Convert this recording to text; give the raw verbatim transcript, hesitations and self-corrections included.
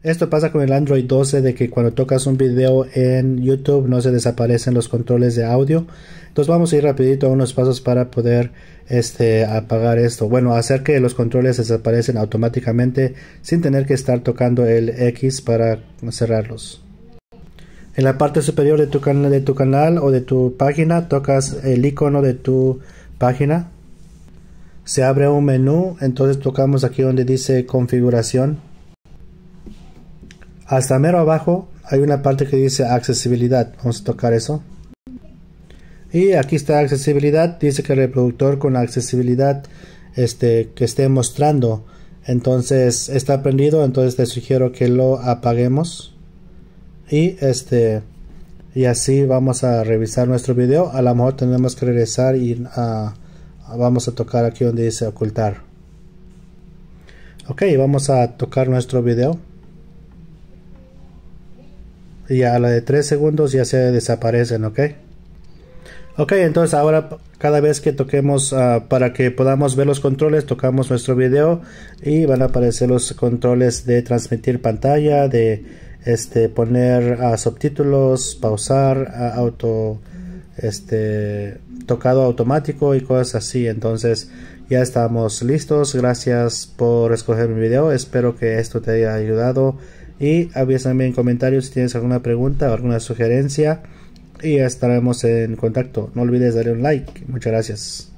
Esto pasa con el Android doce, de que cuando tocas un video en YouTube no se desaparecen los controles de audio. Entonces vamos a ir rapidito a unos pasos para poder este, apagar esto. Bueno, hacer que los controles desaparecen automáticamente sin tener que estar tocando el X para cerrarlos. En la parte superior de tu, can de tu canal o de tu página tocas el icono de tu página. Se abre un menú, entonces tocamos aquí donde dice configuración. Hasta mero abajo hay una parte que dice accesibilidad. Vamos a tocar eso. Y aquí está accesibilidad. Dice que el reproductor con la accesibilidad este, que esté mostrando. Entonces está prendido. Entonces te sugiero que lo apaguemos. Y este y así vamos a revisar nuestro video. A lo mejor tenemos que regresar y a, a, vamos a tocar aquí donde dice ocultar. Ok, vamos a tocar nuestro video. Y a la de tres segundos ya se desaparecen. Ok, ok, entonces ahora cada vez que toquemos uh, para que podamos ver los controles, tocamos nuestro video y van a aparecer los controles de transmitir pantalla, de este poner uh, subtítulos, pausar, uh, auto este tocado automático y cosas así. Entonces ya estamos listos. Gracias por escoger mi video, espero que esto te haya ayudado. Y avísame en comentarios si tienes alguna pregunta o alguna sugerencia y estaremos en contacto. No olvides darle un like. Muchas gracias.